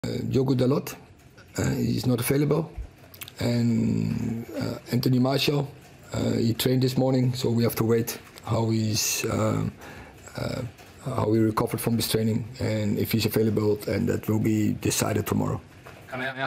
Diogo Dalot, he's not available, and Anthony Martial, he trained this morning, so we have to wait how he recovered from his training and if he's available, and that will be decided tomorrow.